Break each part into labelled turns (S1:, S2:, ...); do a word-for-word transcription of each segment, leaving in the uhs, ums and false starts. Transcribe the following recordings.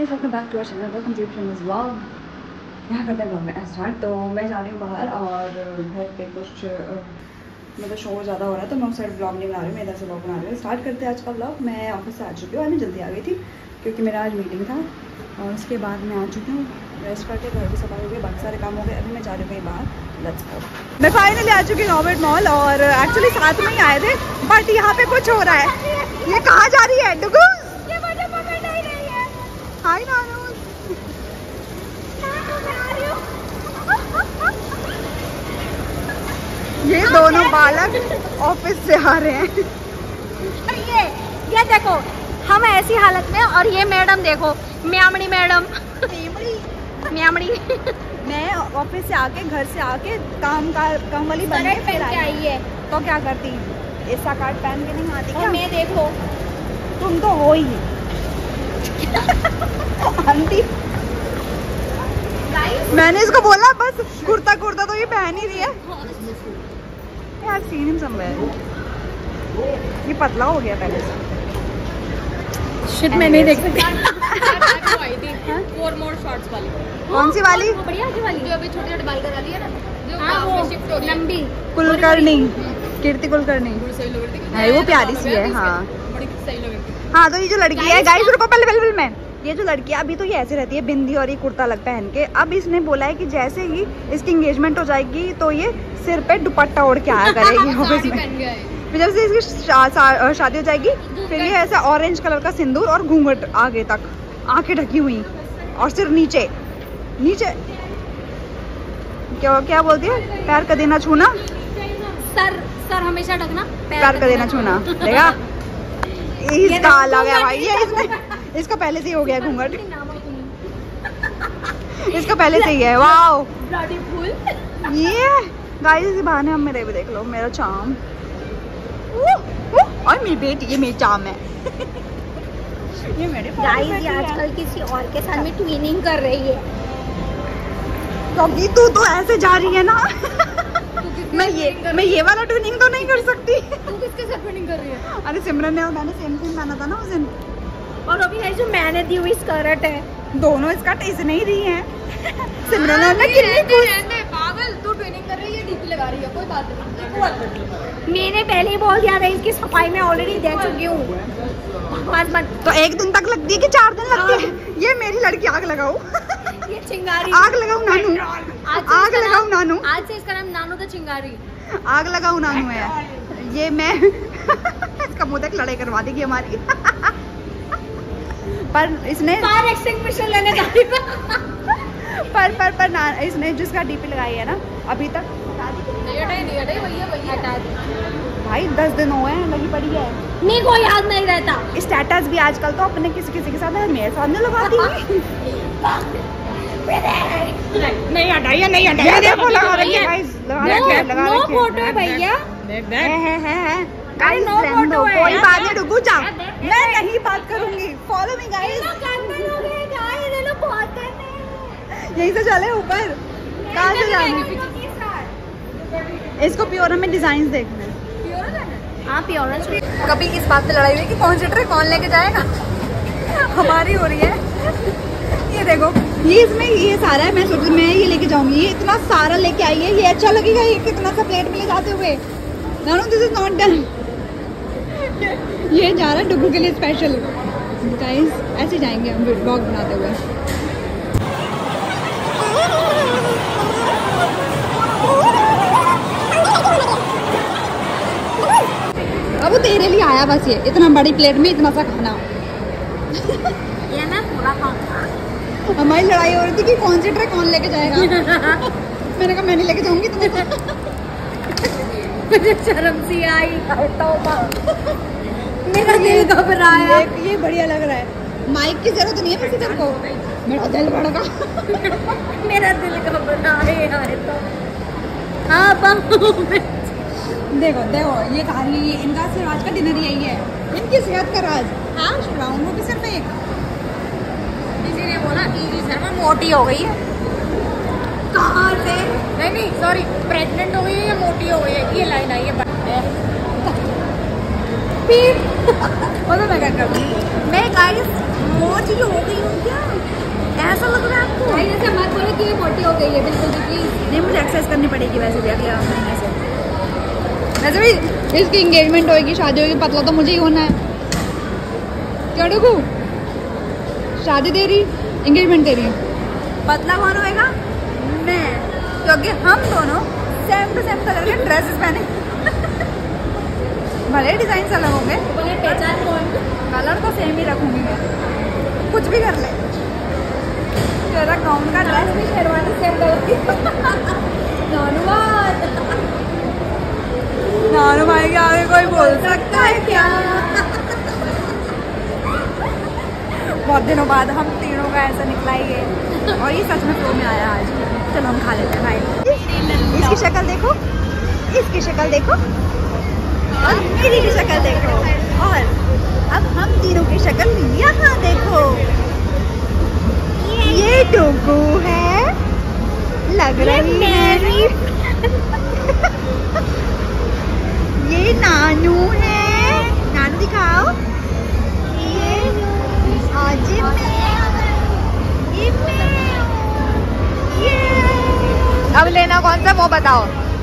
S1: Guys, welcome back to our channel, welcome to Sharma's vlog. यहाँ करते हैं व्लॉग में स्टार्ट। तो मैं जा रही हूँ बाहर और घर पे कुछ मतलब शोर ज़्यादा हो रहा है तो मैं उस साइड व्लॉग नहीं बना रही हूँ, मैं इधर से व्लॉग बना रही हूँ। स्टार्ट करते हैं आज का व्लॉग। मैं ऑफिस से आ चुकी हूँ, मैं जल्दी आ गई थी क्योंकि मेरा आज मीटिंग था और उसके बाद मैं आ चुकी हूँ। रेस्ट करके घर की सफाई हो गई, बाकी सारे काम हो गए। अभी मैं जा रही हूँ कहीं बाहर। Let's go. मैं फाइनली आ चुकी हूँ नॉर्वेट मॉल और एक्चुअली साथ में ही आए थे बट यहाँ पे कुछ हो रहा है। ये कहाँ जा रही है डुगू? हाय नानू। ये दोनों बालक ऑफिस से आ रहे हैं।
S2: ये ये देखो हम ऐसी हालत में और ये मैडम देखो म्यामड़ी मैडम म्यामड़ी।
S1: मैं ऑफिस से आके घर से आके काम का काम वाली बन के फिर आई है तो क्या करती? ऐसा कार्ड पहन के नहीं आती क्या?
S2: मैं देखो
S1: तुम तो हो ही आंटी। मैंने इसको बोला बस कुर्ता कुर्ता तो ये पहन ही रही है यार। Scene in somewhere. ये पतला हो गया पहले से।
S2: शिट मैं नहीं देख सकती।
S3: फोर मोर शॉर्ट्स वाली।
S1: कौन सी वाली?
S2: बढ़िया वाली जो अभी छोटे छोटे बाल करा लिए ना, जो वो शिफ्ट हो लंबी।
S1: कुलकर्णी, कीर्ति कुलकर्णी है, वो प्यारी सी है। हाँ
S3: बड़ी सही लग रही है।
S1: हाँ तो ये जो लड़की है गाइस, रुको पहले पहले मैं ये जो लड़की है अभी तो ये ऐसे रहती है बिंदी और ये कुर्ता लग पहन के। अब इसने बोला है कि जैसे ही इसकी एंगेजमेंट हो जाएगी तो ये सिर पे दुपट्टा ओढ़ के आया करेगी ऑफिस में। फिर जब से इसकी शा, शा, शादी हो जाएगी फिर ये ऐसा ऑरेंज कलर का सिंदूर और घूंघट आगे तक, आंखें ढकी हुई और सिर नीचे नीचे। क्या क्या बोलती है? पैर का देना छूना,
S2: सर सर हमेशा ढकना,
S1: पैर का देना छूना। देखा इसका अलग है भाई। ये इसने इसका पहले से ही हो गया घूंघट। इसका पहले से ही है। वाओ ये गाइस इसी बहाने हम मेरे भी देख लो मेरा चाम। और मेरी बेटी, ये मेरी चाम है। ये मेरे
S2: गाइस ये आजकल किसी और के साथ में ट्विनिंग कर रही है
S1: क्योंकि तू तो ऐसे जा रही है ना। मैं ये मैं ये वाला ट्विनिंग तो नहीं कर सकती।
S2: तू किसके साथ ट्विनिंग कर रही है?
S1: अरे सिमरन ने और मैंने सेम सेम पहना था ना उस दिन।
S2: और अभी है जो मैंने दी हुई स्कर्ट है,
S1: दोनों स्कर्ट इसने ही दी हैं। सिमरन और मैं कितनी
S3: पागल, तू ट्रेनिंग कर रही है, डीपी लगा रही है, कोई बात नहीं।
S2: मैंने पहले ही बोल दिया था इसकी सफाई में ऑलरेडी दे चुकी हूँ। मत
S1: तो एक दिन तक लगती है कि चार दिन लगती है? ये मेरी लड़की आग लगाऊ।
S2: ये चिंगारी
S1: आग लगाऊ नानू, आग लगाऊ नानू।
S2: आज से इसका नाम नानू द चिंगारी।
S1: आग लगाऊ नानू है ये। मैं इसका मुंह तक लड़ाई करवा देगी हमारी। पर इसने
S2: फायर एक्सटिंग्विशर लेने जा रही है।
S1: पर पर पर ना इसने जिसका डीपी लगाई है ना अभी तक
S3: नहीं हटाई नहीं हटाई भैया भैया हटा दी।
S1: भाई दस दिन हुए हैं लगी पड़ी है।
S2: नहीं कोई याद नहीं रहता।
S1: स्टेटस भी आजकल तो अपने किसी किसी के साथ मेरे सामने लगाती है।
S3: नहीं हटाइए नहीं हटाइए,
S1: देखो लगा रही है गाइस, लगा रही है, लगा रही है।
S2: नो फोटो भैया।
S3: देख
S1: है
S3: देख
S1: है है है गाइस,
S2: नो फोटो है।
S1: कोई बात नहीं, रुको जा, मैं नहीं बात करूंगी। Follow me guys. यहीं से चले ऊपर, कहाँ से जाने? इसको प्योरा में डिजाइन देखना है।
S2: हाँ प्योरा।
S1: कभी इस बात पे लड़ाई हुई कि कौन सी ट्रे कौन लेके जाएगा? हमारी हो रही है। ये देखो ये इसमें ये सारा है, मैं सोच मैं ये लेके जाऊंगी। ये इतना सारा लेके आई है, ये अच्छा लगेगा ये कितना सा प्लेट में ले जाते हुए? No no this is not done. ये जा रहा है डुगू के लिए स्पेशल। गाइस ऐसे जाएंगे हम व्लॉग बनाते हुए। अब वो तेरे लिए आया बस, ये इतना बड़ी प्लेट में इतना सा खाना।
S2: ये मैं पूरा खाऊंगा।
S1: हमारी लड़ाई हो रही थी कि कौन सी ट्रे कौन लेके जाएगा। मैंने कहा मैं नहीं लेके जाऊंगी तुम्हें।
S2: मुझे शर्म सी आई। मेरा दिल घबराया।
S1: ये, ये बढ़िया लग रहा है। माइक की जरूरत नहीं है वैसे तेरे को। मेरा दिल भड़का।
S2: मेरा दिल घबराया है तो। हाँ
S1: देखो देखो ये खा रही है, इनका सिर्फ आज का डिनर यही है, इनकी सेहत का राज। हाँ शुराऊंगा भी सिर्फ एक।
S2: किसी ने बोला कि शर्मा मोटी हो गई है। कहाँ से?
S3: नहीं नहीं सॉरी, प्रेग्नेंट हो गई है या मोटी हो गई है, ये लाइन आई है।
S1: फिर वो तो मैं क्या करूँ? मैं गाइस वो चीज हो गई हो क्या? ऐसा लग रहा है आपको?
S2: भाई जैसे मत बोलो कि ये मोटी हो गई है बिल्कुल भी प्लीज।
S1: नहीं, मुझे एक्सरसाइज करनी पड़ेगी वैसे भी अगले महीने से।
S2: वैसे भी इसकी एंगेजमेंट होगी, शादी होगी, पतला तो मुझे ही होना है। क्या देखो, शादी दे रही, एंगेजमेंट दे रही।
S1: पतला कौन होएगा? मैं, क्योंकि हम दोनों सेम टू सेम कलर के ड्रेसेस पहने। भले डिजाइन अलग होंगे,
S2: पहचान कौन?
S1: कलर तो सेम ही रखूंगी मैं, कुछ भी कर ले। तेरा गाउन का ड्रेस
S2: भी शेरवानी सेम कलर की। धन्यवाद।
S1: नानू भाई के आगे कोई बोल सकता है क्या? बहुत दिनों बाद हम तीनों का ऐसा निकला ही है, और ये सच में फ्लो में आया आज। चलो हम खा लेते हैं भाई। इसकी शक्ल देखो, इसकी शक्ल देखो, और मेरी की शक्ल देखो, और अब हम तीनों की शक्ल यहाँ देखो। ये डोगू है, लग रही है। ये नानू है, नानू दिखाओ। ये आज
S2: अब लेना कौन सा वो बताओ।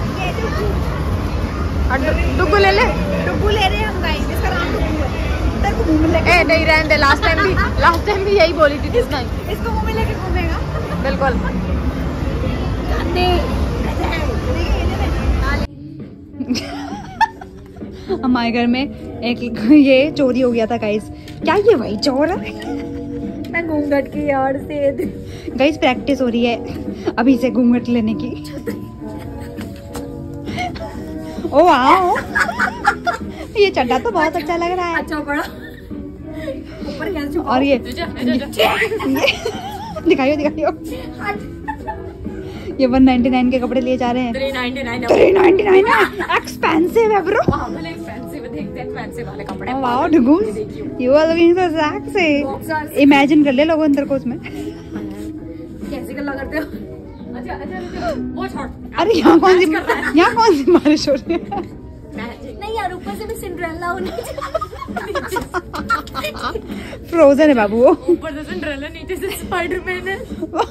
S2: डुगू ले ले,
S1: डुगू ले रहे हैं हम गाइस, इसका नाम डुगू है। इधर को मुंह में लेके,
S2: ए नहीं रहने दे, लास्ट टाइम भी लास्ट टाइम भी यही बोली थी किसने।
S1: इसको मुंह में लेके घूमेगा
S2: बिल्कुल।
S1: हमारे घर में एक ये चोरी हो गया था गाइस। क्या ये वही चोर है?
S2: मैं घूंघट की यार से
S1: गाइस प्रैक्टिस हो रही है अभी से घूंघट लेने की। ओ वाओ, ये चड्डा तो बहुत अच्छा लग रहा है।
S2: अच्छा बड़ा ऊपर कैसे।
S1: और ये, ये दिखाइयो दिखाइयो, ये वन नाइन्टी नाइन के कपड़े लिए जा रहे हैं।
S2: Three ninety nine
S1: three ninety nine है, एक्सपेंसिव है ब्रो।
S2: एक्सपेंसिव देखते हैं, फैंसी वाले कपड़े।
S1: वाओ डुगू, you are looking so sexy. Imagine कर ले लोगों अंदर को उसमें।
S2: कैसी गल्ला करते हो? अच्छा अच्छा अच्छा वो छोड़।
S1: अरे यहाँ कौन सी यहाँ कौन सी बारिश हो रही है?
S2: नहीं यार, ऊपर से भी सिंड्रेला होनी चाहिए।
S1: फ्रोजन है बाबू वो।
S2: ऊपर से सिंड्रेला, नीचे से स्पाइडरमैन है।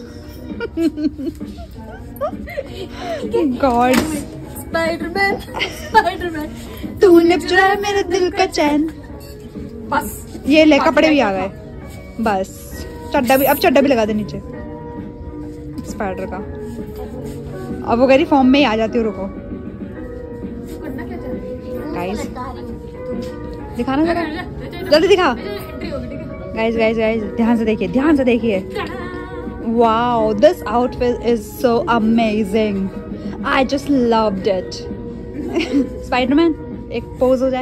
S1: God,
S2: Spiderman Spiderman.
S1: तूने चुराया मेरे दिल का चैन।
S2: बस
S1: ये ले, कपड़े भी आ गए। बस चड्डा भी, अब चड्डा भी लगा दे नीचे स्पाइडर का। अब वो गरी फॉर्म में ही आ जाती हूँ। रुको गाइस, दिखाना जरा, जल्दी दिखा। गाइस गाइस गाइस ध्यान से देखिए, ध्यान से देखिए। Wow, this outfit is so amazing, I just loved it. Spiderman एक पोज हो जाए।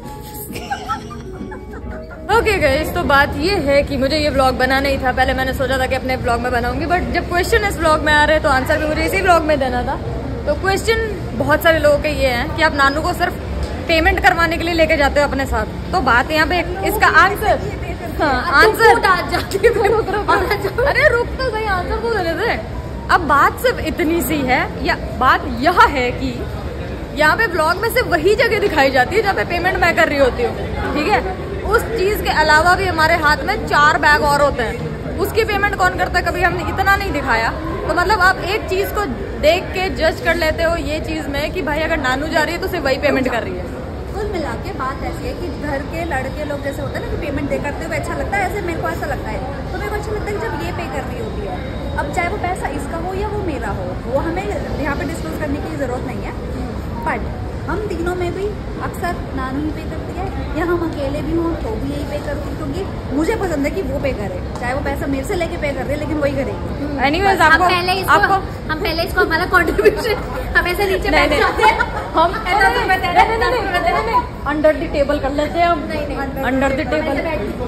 S2: ओके गाइस, तो बात ये है कि मुझे ये व्लॉग बनाना ही था। पहले मैंने सोचा था कि अपने व्लॉग में बनाऊंगी, बट जब क्वेश्चन इस व्लॉग में आ रहे हैं तो आंसर भी मुझे इसी व्लॉग में देना था। तो क्वेश्चन बहुत सारे लोगों के ये हैं कि आप नानू को सिर्फ पेमेंट करवाने के लिए लेके जाते हो अपने साथ। तो बात यहाँ पे इसका आंसर, हाँ आंसर, अरे रुक तो सही, आंसर तो दे दे। अब बात सिर्फ इतनी सी है, या बात यह है कि यहाँ पे व्लॉग में सिर्फ वही जगह दिखाई जाती है जहाँ पे पेमेंट मैं कर रही होती हूँ, ठीक है। उस चीज के अलावा भी हमारे हाथ में चार बैग और होते हैं, उसकी पेमेंट कौन करता है कभी हमने इतना नहीं दिखाया। तो मतलब आप एक चीज को देख के जज कर लेते हो ये चीज में कि भाई अगर नानू जा रही है तो सिर्फ वही पेमेंट कर रही है।
S1: कुल मिला के बात ऐसी है कि घर के लड़के लोग जैसे होता है ना कि पेमेंट दे करते हुए अच्छा लगता है, ऐसे मेरे को ऐसा लगता है। तो मेरे को अच्छा लगता है कि जब ये पे कर रही होती है, अब चाहे वो पैसा इसका हो या वो मेरा हो, वो हमें यहाँ पे डिस्कस करने की जरूरत नहीं है। बट हम तीनों में भी अक्सर नानू ही पे करती है, या हम अकेले भी हों तो भी यही पे करूँगी, क्योंकि मुझे पसंद है कि वो पे करे, चाहे वो पैसा मेरे से लेके पे कर रहे लेकिन वही करेगी।
S2: एनीवेज आपको
S3: पहले इसको
S2: आपको
S3: हम पहले इसको हमारा कंट्रीब्यूशन हमेशा नीचे
S2: नहीं,
S3: बैठ
S2: नहीं,
S3: जाते हैं।
S2: हम अंडर द टेबल कर लेते हैं हम।
S3: नहीं नहीं
S2: under the table.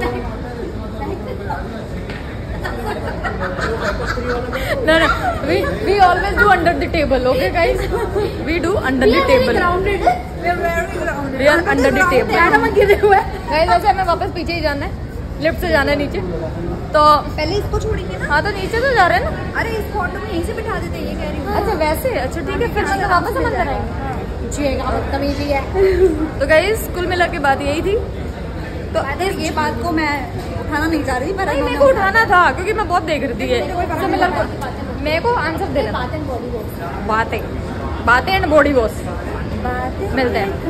S2: No, no, we we always do under the table, okay guys? We do under the table. We are under the table. Guys, वैसे हमें वापस पीछे ही जाना है, लिफ्ट से जाना है नीचे। तो
S1: पहले इसको छोड़ेंगे ना।
S2: हाँ तो नीचे तो जा रहे हैं ना।
S1: अरे इस ऑटो में यहीं से बिठा देते हैं, ये कह रही हूँ।
S2: अच्छा वैसे, अच्छा ठीक है, फिर से वापस हम अंदर आएंगे।
S3: बदतमीजी है।
S2: तो गाइस कुल मिला के बात यही थी
S1: तो इस ये बात को मैं उठाना नहीं चाह रही, पर
S2: मेरे को उठाना था क्योंकि मैं बहुत देख रही थी। मेरे को आंसर देना, बातें बातें एंड बॉडी वॉश मिलते हैं।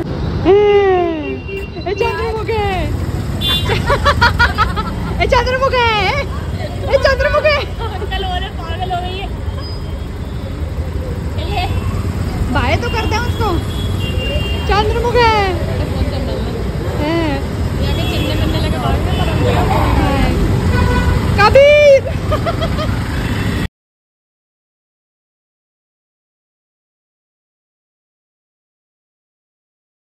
S2: चंद्रमुख है, चंद्रमुख है।